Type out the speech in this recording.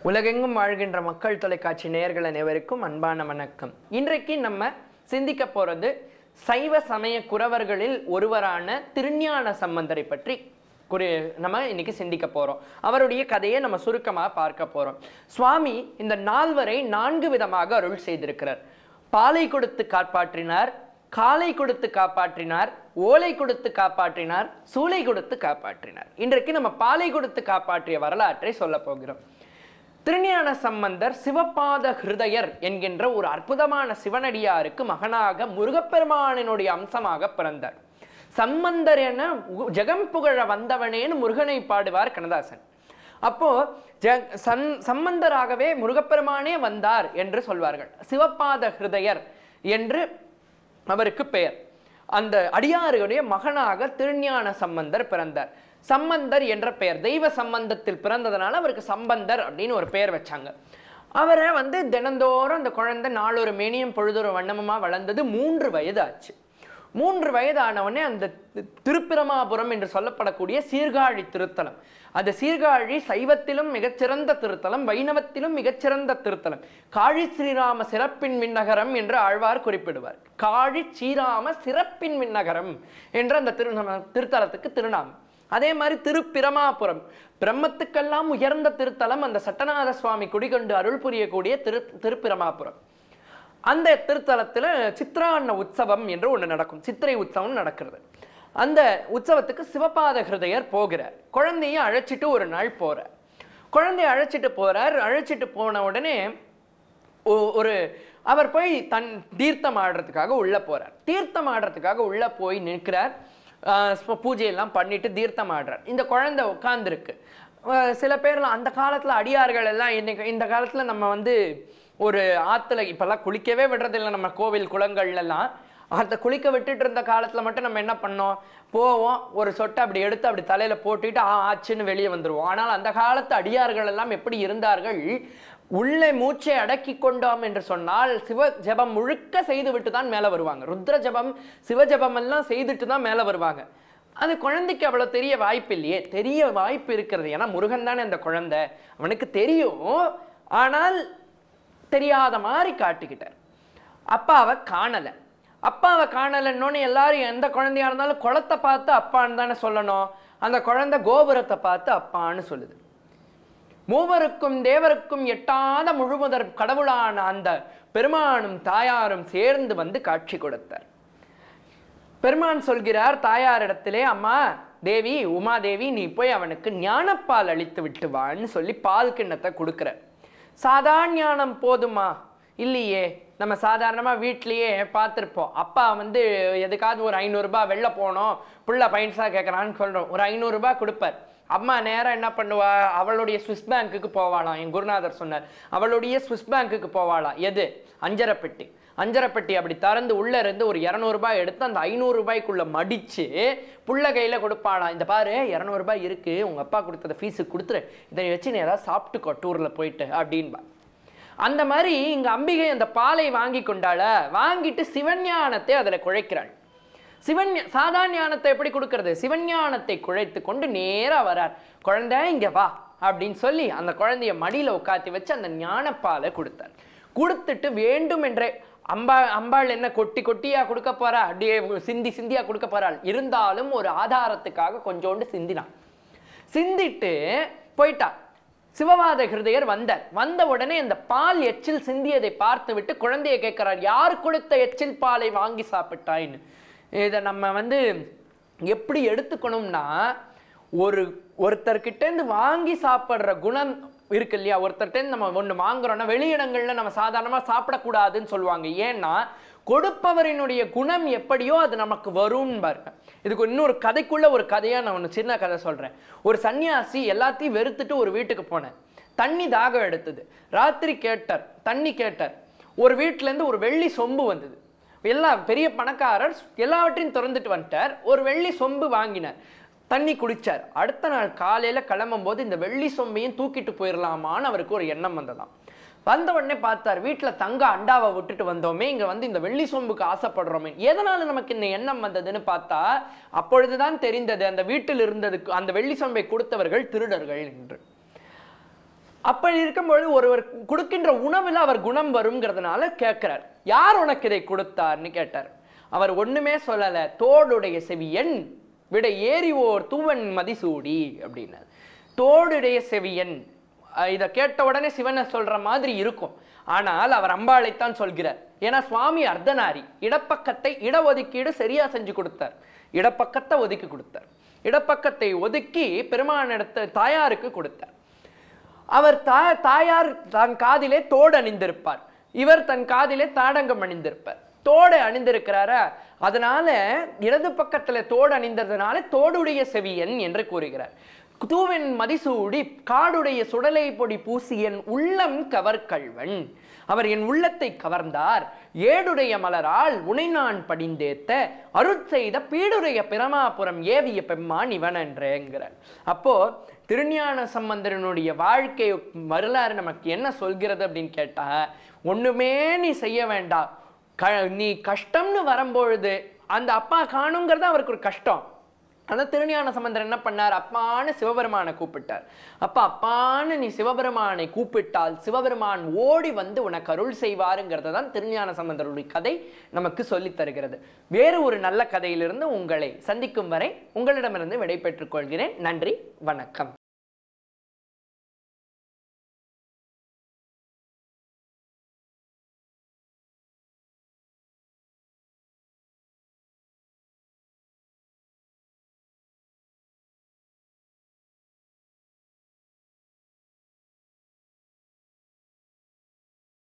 உலகெங்கும் வாழ்கின்ற மக்கள் தொலைக்காட்சி நேயர்கள் அனைவருக்கும் அன்பான வணக்கம். இன்றைக்கு நம்ம சிந்திக்க போறது சைவ சமய குரவர்களில் ஒருவரான திருஞான சம்பந்தரை பற்றி நம்ம இன்னைக்கு சிந்திக்க போறோம். அவருடைய கதையை நம்ம சுருக்கமாக பார்க்க போறோம். சுவாமி இந்த நால்வரை 4 விதமாக அருள் செய்திருக்கிறார். பாலை கொடுத்து காப்பாற்றினார், காலை கொடுத்து காப்பாற்றினார், ஓலை கொடுத்து காப்பாற்றினார், சூளை கொடுத்து காப்பாற்றினார். இன்றைக்கு நம்ம பாலை கொடுத்து காப்பாற்றிய வரலாற்றை சொல்ல போகிறோம். திருஞான சம்பந்தர் சிவபாத ஹிருதயர் என்கின்ற ஒரு அற்புதமான சிவனடியாருக்கு மகனாக முருகப்பெருமானினுடைய அம்சமாக பிறந்தார். சம்பந்தர் என ஜெகம் புகழ வந்தவனேன்னு முருகனை பாடுவார் கண்ணதாசன். அப்போ சம்பந்தராகவே முருகப்பெருமானே வந்தார் என்று சொல்வார்கள். சிவபாத ஹிருதயர் என்று அவருக்கு பெயர். அந்த அடியாருடைய மகனாக திருஞான சம்பந்தர் பிறந்தார். சம்பந்தர் என்ற பெயர் தெய்வ சம்பந்தத்தில் பிறந்ததுனால அவருக்கு சம்பந்தர் அப்படின்னு ஒரு பெயர் வச்சாங்க. அவரை தினந்தோறும் அந்த குழந்தை நாளொரு மேனியும் பொழுதொரு வண்ணமுமா வளர்ந்தது. 3 வயது ஆச்சு. 3 வயது ஆனவனே அந்த திருப்பிரமாபுரம் என்று சொல்லப்படக்கூடிய சீர்காழி திருத்தலம், அந்த சீர்காழி சைவத்திலும் மிகச்சிறந்த திருத்தலம், வைணவத்திலும் மிகச்சிறந்த திருத்தலம். காழி ஸ்ரீராம சிறப்பின் விண்ணகரம் என்று ஆழ்வார் குறிப்பிடுவார். காழி ஸ்ரீராம சிறப்பின் விண்ணகரம் என்ற அந்த திருத்தலத்துக்கு திருநாமம். அதே மாதிரி திருப்பிரமாபுரம், பிரம்மத்துக்கெல்லாம் உயர்ந்த திருத்தலம், அந்த சட்டநாத சுவாமி குடிகொண்டு அருள் புரியக்கூடிய திருப்பிரமாபுரம். அந்த திருத்தலத்துல சித்ராண்ண உற்சவம் என்று ஒன்று நடக்கும். சித்திரை உற்சவம் நடக்கிறது. அந்த உற்சவத்துக்கு சிவபாத ஹிருதயர் போகிறார். குழந்தைய அழைச்சிட்டு ஒரு நாள் போறார். குழந்தைய அழைச்சிட்டு போறார். அழைச்சிட்டு போன உடனே அவர் போய் தீர்த்தம் ஆடுறதுக்காக உள்ள போறார். தீர்த்தம் ஆடுறதுக்காக உள்ள போய் நிற்கிறார். பூஜையெல்லாம் பண்ணிட்டு தீர்த்தம் ஆடுறார். இந்த குழந்தை உட்கார்ந்துருக்கு. சில பேர்லாம் அந்த காலத்துல அடியார்கள் எல்லாம் இந்த காலத்துல நம்ம ஒரு ஆத்துல இப்பெல்லாம் குளிக்கவே விடுறதில்லை. நம்ம கோவில் குளங்கள்ல எல்லாம் அந்த குளிக்க விட்டுட்டு இருந்த காலத்துல மட்டும் நம்ம என்ன பண்ணோம், போவோம், ஒரு சொட்டை அப்படி எடுத்து அப்படி தலையில போட்டுட்டு ஆச்சுன்னு வெளியே வந்துருவோம். ஆனால் அந்த காலத்து அடியார்கள் எல்லாம் எப்படி இருந்தார்கள், உள்ளே மூச்சை அடக்கி கொண்டோம் என்று சொன்னால் சிவ ஜபம் முழுக்க செய்து விட்டு தான் மேலே வருவாங்க. ருத்ர ஜபம் சிவ ஜபம் எல்லாம் செய்துட்டு தான் மேலே வருவாங்க. அது குழந்தைக்கு அவ்வளோ தெரிய வாய்ப்பு இல்லையே. தெரிய வாய்ப்பு இருக்கிறது, ஏன்னா முருகன் தானே அந்த குழந்தை, அவனுக்கு தெரியும். ஆனால் தெரியாத மாதிரி காட்டிக்கிட்டார். அப்பாவை காணலை. அப்பாவை காணலைன்னொன்னு எல்லாரும் எந்த குழந்தையா இருந்தாலும் குளத்தை பார்த்து அப்பான்னு தானே சொல்லணும். அந்த குழந்தை கோபுரத்தை பார்த்து அப்பான்னு சொல்லுது. மூவருக்கும் தேவருக்கும் எட்டாத முழுமுதற் கடவுளான அந்த பெருமானும் தாயாரும் சேர்ந்து காட்சி கொடுத்தார். பெருமான் சொல்கிறார் தாயாரிடத்திலே, அம்மா தேவி உமாதேவி, நீ போய் அவனுக்கு ஞானப்பால் அளித்து விட்டு வான்னு சொல்லி பால் கிண்ணத்தை கொடுக்குறார். சாதாரண ஞானம் போதுமா? இல்லையே. நம்ம சாதாரணமா வீட்லயே பார்த்துருப்போம். அப்பா எதுக்காவது ஒரு 500 ரூபாய் வெளில போனோம், புள்ள பைன்ஸா கேட்கறான்னு சொல்றோம், ஒரு 500 ரூபாய் கொடுப்பார். அம்மா நேரம் என்ன பண்ணுவா, அவளுடைய ஸ்விஸ் பேங்குக்கு போவாளாம். என் குருநாதர் சொன்னார், அவளுடைய ஸ்விஸ் பேங்குக்கு போவாளாம். எது? அஞ்சரைப்பெட்டி. அஞ்சரைப்பெட்டி அப்படி திறந்து உள்ள இருந்து ஒரு 200 ரூபாய் எடுத்து அந்த 500 ரூபாய்க்குள்ள மடிச்சு புள்ள கையில கொடுப்பாளாம். இந்த பாரு 200 ரூபாய் இருக்கு, உங்க அப்பா கொடுத்தத ஃபீஸுக்கு கொடுத்துரு, இதை வச்சு நீ ஏதாவது சாப்பிட்டுக்கோ டூர்ல போயிட்டு அப்படின்பா. அந்த மாதிரி இங்க அம்பிகை அந்த பாலை வாங்கி கொண்டாள. வாங்கிட்டு சிவஞானத்தை அதுல குழைக்கிறாள். சாதாரண ஞானத்தை எப்படி கொடுக்கறது? சிவஞானத்தை குழைத்து கொண்டு நேரா வரார். குழந்தை இங்க வா அப்படின்னு சொல்லி அந்த குழந்தைய மடியில உட்காத்தி வச்சு அந்த ஞானப்பாலை கொடுத்தார். கொடுத்துட்டு வேண்டும் என்றே அம்பாள் என்ன கொட்டி கொட்டியா கொடுக்க போறா, அப்படியே சிந்தி சிந்தியா கொடுக்க போறாள். இருந்தாலும் ஒரு ஆதாரத்துக்காக கொஞ்சோண்டு சிந்தினான். சிந்திட்டு போயிட்டா. சிவபாத ஹிருதயர் வந்த உடனே அந்த பால் எச்சில் சிந்தியதை பார்த்து விட்டு குழந்தைய கேட்கிறார், யார் கொடுத்த எச்சில் பாலை வாங்கி சாப்பிட்டாயின்னு. இதை நம்ம எப்படி எடுத்துக்கணும்னா, ஒருத்தர்கிட்ட வாங்கி சாப்பிட்ற குணம் இருக்கு இல்லையா. ஒருத்தர்கிட்ட நம்ம ஒன்று வாங்குறோம்னா வெளியிடங்கள்ல நம்ம சாதாரணமா சாப்பிடக்கூடாதுன்னு சொல்லுவாங்க. ஏன்னா கொடுப்பவரினுடைய குணம் எப்படியோ அது நமக்கு வரும்னு பாருங்க. இதுக்கு இன்னொரு கதைக்குள்ள ஒரு கதையா நான் ஒன்று சின்ன கதை சொல்றேன். ஒரு சன்னியாசி எல்லாத்தையும் வெறுத்துட்டு ஒரு வீட்டுக்கு போனேன். தண்ணி தாகம் எடுத்தது. ராத்திரி தண்ணி கேட்டார். ஒரு வீட்டுல இருந்து ஒரு வெள்ளி சொம்பு வந்தது. பெரிய பணக்காரர் எல்லாவற்றையும் திறந்துட்டு வந்துட்டார். ஒரு வெள்ளி சொம்பு வாங்கினார். தண்ணி குடிச்சார். அடுத்த நாள் காலையில கிளம்பும் போது இந்த வெள்ளி சொம்பையும் தூக்கிட்டு போயிடலாமான்னு அவருக்கு ஒரு எண்ணம் வந்ததாம். வந்த உடனே பார்த்தார், வீட்டுல தங்க அண்டாவை விட்டுட்டு வந்தோமே, இங்க இந்த வெள்ளி சொம்புக்கு ஆசைப்படுறோமே, எதனால நமக்கு இந்த எண்ணம் வந்ததுன்னு பார்த்தா அப்பொழுதுதான் தெரிந்தது அந்த வீட்டில் இருந்ததுக்கு அந்த வெள்ளி சொம்பை கொடுத்தவர்கள் திருடர்கள் என்று. அப்படி இருக்கும்பொழுது ஒருவர் கொடுக்கின்ற உணவில் அவர் குணம் வருங்கிறதுனால கேட்கிறார். யார் உனக்கு இதை கொடுத்தார்னு கேட்டார். அவர் ஒண்ணுமே சொல்லல. தோடுடைய செவியன் விட ஏறிவோர் தூவன் மதிசூடி அப்படின்னார். தோடுடைய செவியன், இதை கேட்ட உடனே சிவனை சொல்ற மாதிரி இருக்கும். ஆனால் அவர் அம்பாளைத்தான் சொல்கிறார். ஏன்னா சுவாமி அர்த்தநாரி. இடப்பக்கத்தை இடஒதுக்கீடு சரியா செஞ்சு கொடுத்தார். இடப்பக்கத்தை ஒதுக்கி கொடுத்தார். இடப்பக்கத்தை ஒதுக்கி பெருமானிடத்தை தாயாருக்கு கொடுத்தார். அவர் தாயார் தன் காதிலே தோடு அணிந்திருப்பார். இவர் தன் காதிலே தாடங்கம் அணிந்திருப்பார். தோடு அணிந்திருக்கிறாரா, அதனால இடது பக்கத்துல தோடு அணிந்ததுனால தோடுடைய செவியன் என்று கூறுகிறார். தூவன் மதிசூடி காடுடைய சுடலை பொடி பூசியன் உள்ளம் கவர்கல்வன். அவர் என் உள்ளத்தை கவர்ந்தார். ஏடுடைய மலரால் உனை நான் படிந்தேத்த அருட்செய்த பீடுடைய பிரமாபுரம் ஏவிய பெம்மான் இவன் என்றேங்கிறார். அப்போ திருஞான சம்பந்தரனுடைய வாழ்க்கை வரலாறு நமக்கு என்ன சொல்கிறது அப்படின்னு கேட்டா, ஒண்ணுமே நீ செய்ய வேண்டாம். நீ கஷ்டம்னு வரும்பொழுது அந்த அப்பா காணுங்கிறது அவருக்கு ஒரு கஷ்டம். ஆனா திருஞான சம்பந்தர் என்ன பண்ணார்? அப்பான்னு சிவபெருமானை கூப்பிட்டார். அப்ப அப்பான்னு நீ சிவபெருமானை கூப்பிட்டால் சிவபெருமான் ஓடி வந்து உனக்கு அருள் செய்வாருங்கிறத தான் திருஞான சம்பந்தருடைய கதை நமக்கு சொல்லி தருகிறது. வேறு ஒரு நல்ல கதையிலிருந்து உங்களை சந்திக்கும் வரை உங்களிடமிருந்து விடை பெற்றுக் கொள்கிறேன். நன்றி, வணக்கம்.